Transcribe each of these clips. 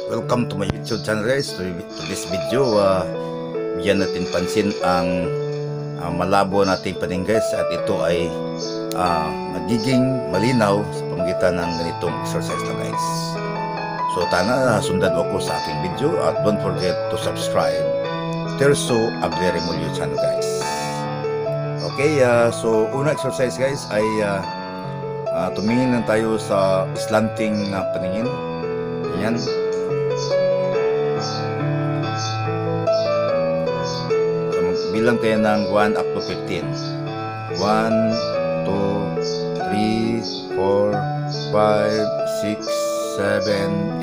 Welcome to my YouTube channel guys. To this video, bigyan natin pansin ang malabo nating paning guys, at ito ay magiging malinaw sa pamamagitan ng ganitong exercise na guys. So tana sundan ako sa aking video at don't forget to subscribe Terso Agleremolyo channel guys. Okay, so una exercise guys ay tumingin lang tayo sa slanting na paningin. Ayan. Bilang tayo ng 1 up to 15. 1, 2, 3, 4, 5, 6, 7, 8, 9, 10,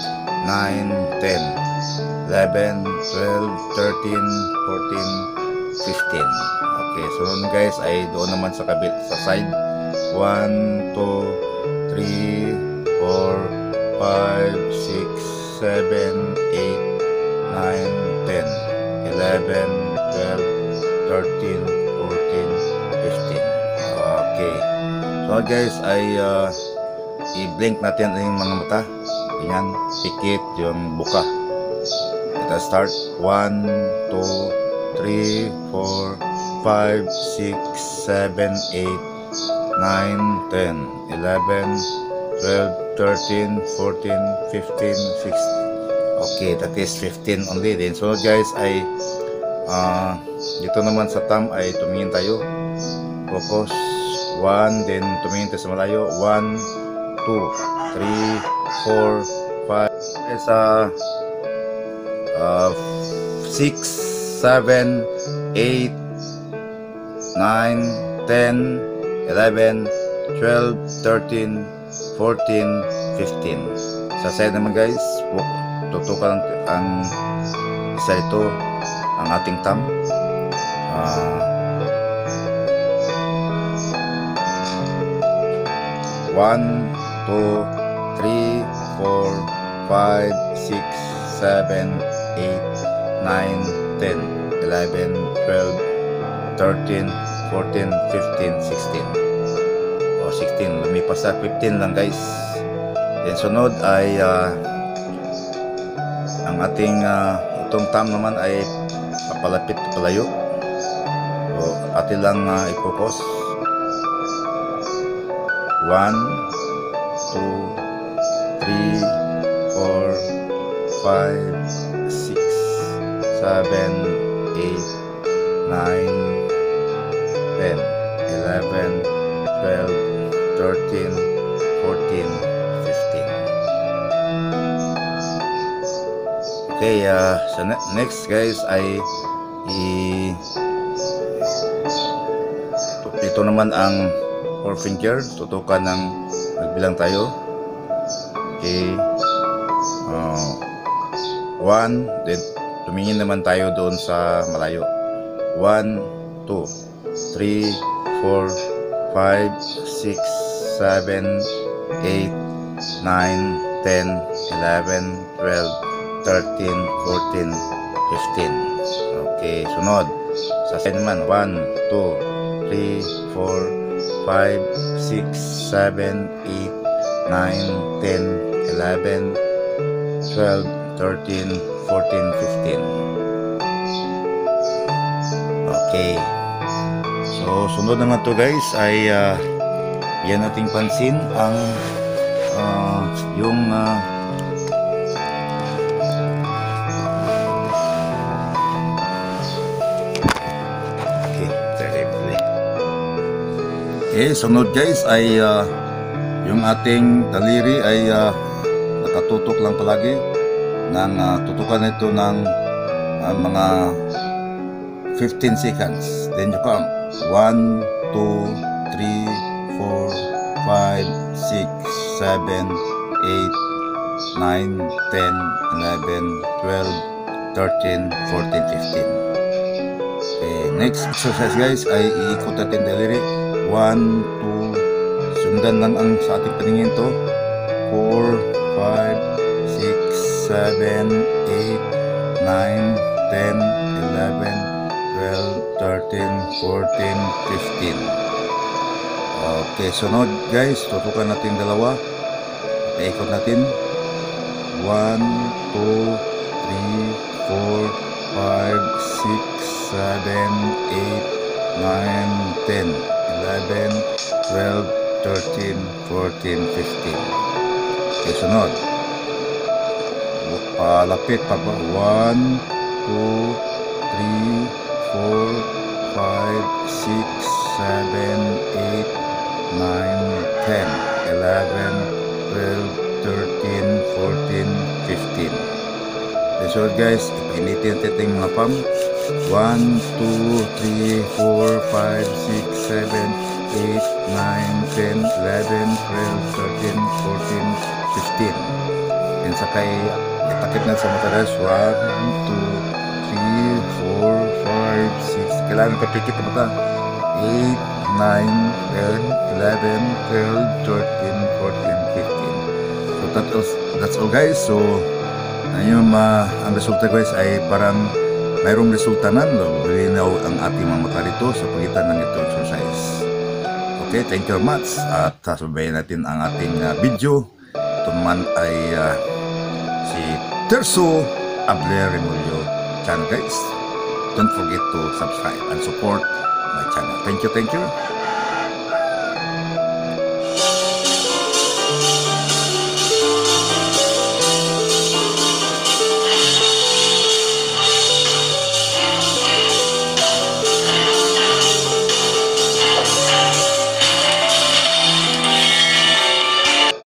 11, 12, 13, 14, 15. Okay, so guys ay doon naman sa kabit sa side. 1, 2, 3, 4, 5, 6, 7, 8, 9, 10, 11, 12, 13, 14, 15. Okay. So guys ay i-blink natin ang mga mata. Ganyan, pikit yung buka. Kita start. 1, 2, 3, 4, 5, 6, 7, 8, 9, 10, 11, 12, 13, 14, 15, 16. Okay, that is 15 only din. So guys ay dito naman sa thumb ay tumingin tayo, focus 1, then tumingin tayo sa malayo 1, 2, 3, 4, 5 sa 6, 7, 8, 9, 10, 11, 12, 13, 14, 15. Sa side naman guys, tutukan ang isa ito ang ating thumb. 1, 2, 3, 4, 5, 6, 7, 8, 9, 10, 11, 12, 13, 14, 15. O 16, lumipas sa 15 lang guys. Then sunod ay ang ating itong thumb naman ay papalapit palayo. So atin lang i-focus. 1, 2, 3, 4, 5, 6, 7, 8, 9, 10, 11, 12, 13, 14, 15. Okay, so next guys ay ito naman ang 4 finger, tutukan ng magbilang tayo. Okay, 1, then tumingin naman tayo doon sa malayo. 1, 2, 3, 4, 5, 6, 7, 8, 9, 10, 11, 12, 13, 14, 15. Okay, sunod sa side naman 1, 2, 3, 4, 5, 6, 7, 8, 9, 10, 11, 12, 13, 14, 15. Okay. So, sunod naman to guys ay yan nating pansin ang yung okay, sunod guys ay yung ating daliri ay nakatutok lang palagi ng tutukan nito ng mga 15 seconds. Then you count 1, 2, 3, 4, 5, 6, 7, 8, 9, 10, 11, 12, 13, 14, 15. Okay, next exercise guys ay iikot natin daliri. 1, 2, sundan lang ang sa ating paningin to. 4, 5, 6, 7, 8, 9, 10, 11, 12, 13, 14, 15. Okay, sunod guys, tutukan natin dalawa. Paikot natin. 1, 1, 2, 3, 4, 5, 6, 7, 8, 9, 10, 11, 12, 13, 14, 15. Okay, sunod. Palapit pa ba? 1, 2, 3, 4, 5, 6, 7, 8, 9, 10, 11, 12, 13, 14, 15. So guys, ipinitin natin yung mga pam. 1, 2, 3, 4, 5, 6, 7, 8, 9, 10, 11, 12, 13, 14, 15. And sakay itakip na sa matalas. 1, 2, 3, 4, 5, 6. Kailangan kapikit na mata. 8, 9, 10, 11, 12, 13, 14, 15. So that's all guys. So ayun, ang resulta guys ay parang mayroong resulta na, linaw ang ating mga mata rito sa pagitan ng ito exercise. Okay, thank you very much. At sasabayin natin ang ating video. Ito naman ay si Terso Abler Remulyo channel guys. Don't forget to subscribe and support my channel. Thank you, thank you.